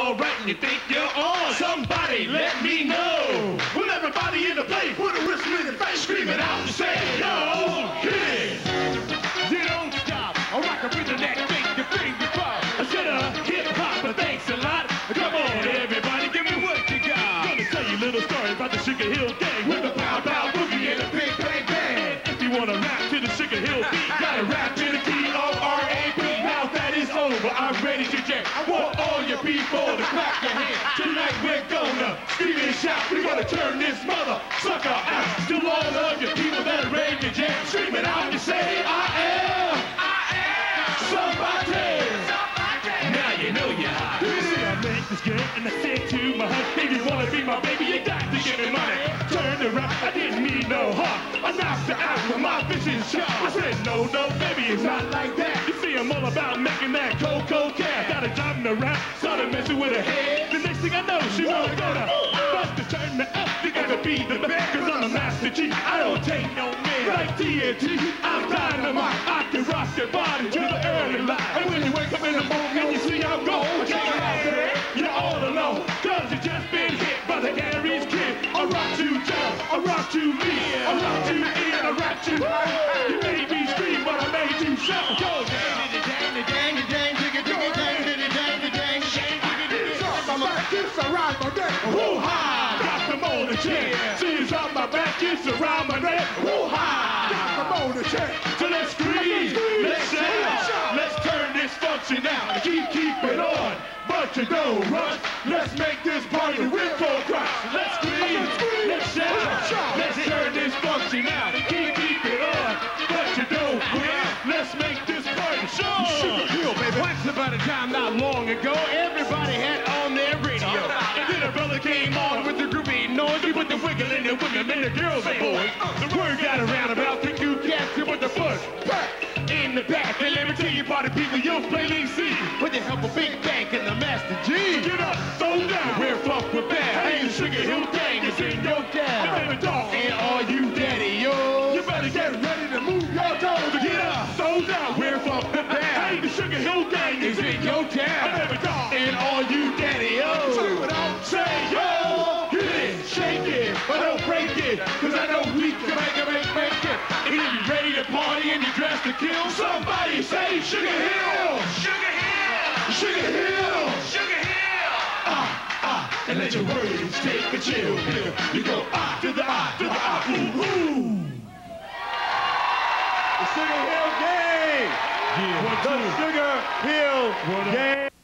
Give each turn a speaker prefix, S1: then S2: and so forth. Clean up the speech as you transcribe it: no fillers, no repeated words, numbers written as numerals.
S1: alright and you think you're on. Somebody let me know. Will everybody in the place put a whistle in your face, screaming out and say, yo, hit it. You don't stop. I rock a rhythm that make your finger pop. I said hip-hop, but thanks a lot. Come on, everybody, give me what you got. Gonna tell you a little story about the Sugar Hill Gang with the pow-pow boogie and the big bang bang. If you wanna rap to the Sugar Hill beat, gotta rap to the key of R.A.P. Now that is over, I'm ready to jam. I want all your people to clap your hands. Tonight we're gonna scream and shout. We're gonna turn this mother sucker out. To all of your people that are ready to jam, scream it out and say, I am somebody. Now you know you're hot. I make this girl and I said to my heart, if you wanna be my baby, you got to give me money. Turn around, I didn't mean no harm. I knocked her out with my vision sharp. I said, no, baby, it's not like that. You see, I'm all about making that cocoa cash. Got a job in the rap, started messing with her head. The next thing I know, she wanna go to bust to turn me up. You gotta be the best, cause I'm a master G. I don't take no man like TNT. I'm dynamite. I can rock your body to the early light. And when you wake up in the morning and you see I'm gone, check it out there, you're all alone. Cause you just been hit by the Aries kid. I rock you down, I rock you lead, I rock you in, I rock you out. You made me scream, but I made you shout. Go dang, dang, dang, dang, digga, digga, dang, digga, dang, dang, dang. On my back, it's around my neck. Woo-ha! Got them on the chair. She's on my back, it's around my neck. Woo-ha! Got them on the chair. So let's scream, let's shout, let's turn this function out. Keep it on, but you don't rush. Let's make this party real for Christ. Let's scream, let's shout, let's turn this function out. Keep it on, but you don't quit. Let's make this party sure. Once upon a time, not long ago, everybody had on their radio. And then a brother came on with the groovy noise. We put the wiggle in the women and the girls and boys. The word got around about the two cats with the foot in the back. And let me tell you, party people, you'll plainly see with the help of Big Bank and the Master G. Get up, throw down, we're fucked with bad. Hey, the Sugar Hill Gang is in your town. The baby dog and all you daddy-o. You better get ready to move your toes. Get up, throw down, we're fucked with bad. Hey, the Sugar Hill Gang is in your town. The baby dog and all you daddy-o. Say yo, hit it, shake it, but don't break it. Cause I know we can make it. And if you're ready to party and you're dressed to kill, somebody say Sugar Hill! Sugar Hill! Sugar Hill! Sugar Hill! And let your words take a chill pill. You go to the ooh, ooh. The Sugar Hill Gang! Yeah. The Sugar Hill Gang!